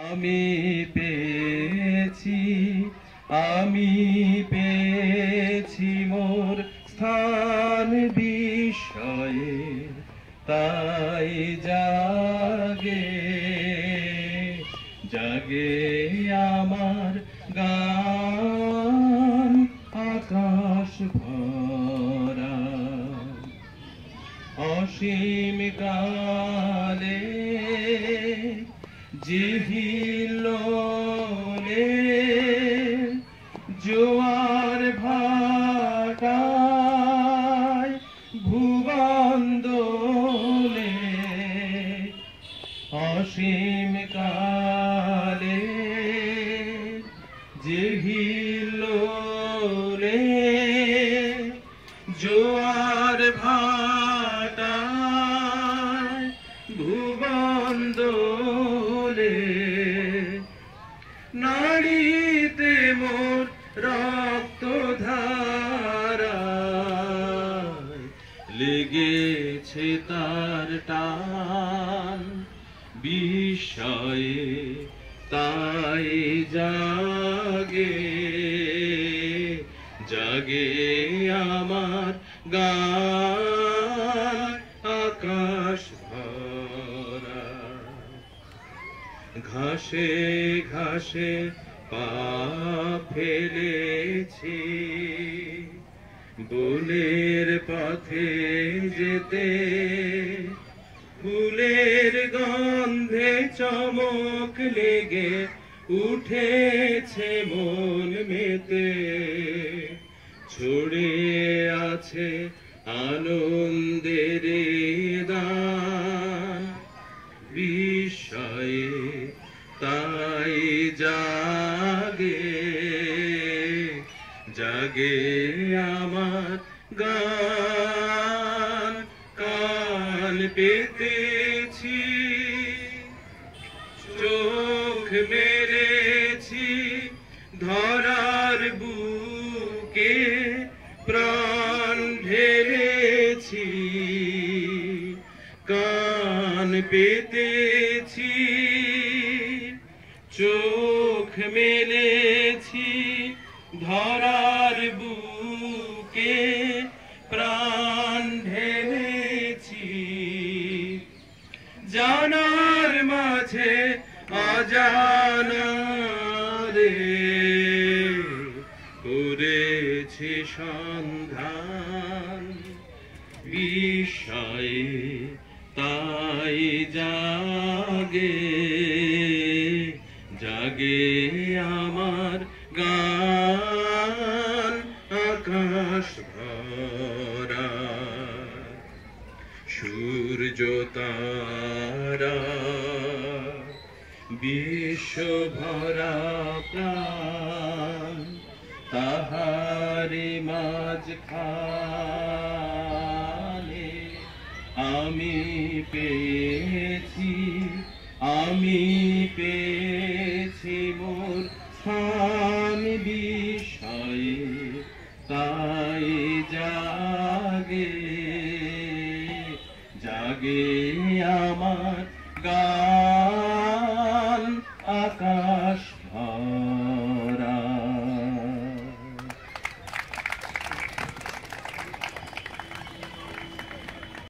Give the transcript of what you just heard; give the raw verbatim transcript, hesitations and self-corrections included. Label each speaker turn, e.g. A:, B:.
A: আমি পেয়েছি আমি পেয়েছি মোর স্থান বিষয়ে তাই জাগে জাগে আমার গান আকাশ ভরা অসীম কালে জিহিলোলে জোয়ার ভাটায় ভুবন দোলে অসীম কালে জিহিলোলে জোয়ার ভাটায় ভুবন দোলে নাড়িতে মোর রক্ত ধারায় লেগেছে তার টান বিষয়ে তাই জাগে জাগে আমার গান আকাশ ভরা ঘাসে ঘাসে পা ফেলেছি বনের পথে যেতে ফুলের গন্ধে চমক লেগে উঠেছে মন মেতে ছড়ে আছে আনন্দের দান বিষয়ে তাই জাগে জাগে আমার গান কান পেতেছি চোখ মেরেছি ধরার বুকে প্রাণ ঢেলেছি কান পেতেছি চোখ মেলেছি ধরার বুকে প্রাণ ঢেলেছি জানার মাঝে অজানা রে করেছি সন্ধান বিষয়ে তাই জাগে জাগে আমার গান আকাশ ভরা সূর্য তারা বিশ্ব ভরা প্রাণ তাহারি মাঝখানে আমি পেয়েছি আমি পেয়েছি মোর স্থান বিষয়ে তাই জাগে জাগে আমার গান আকাশ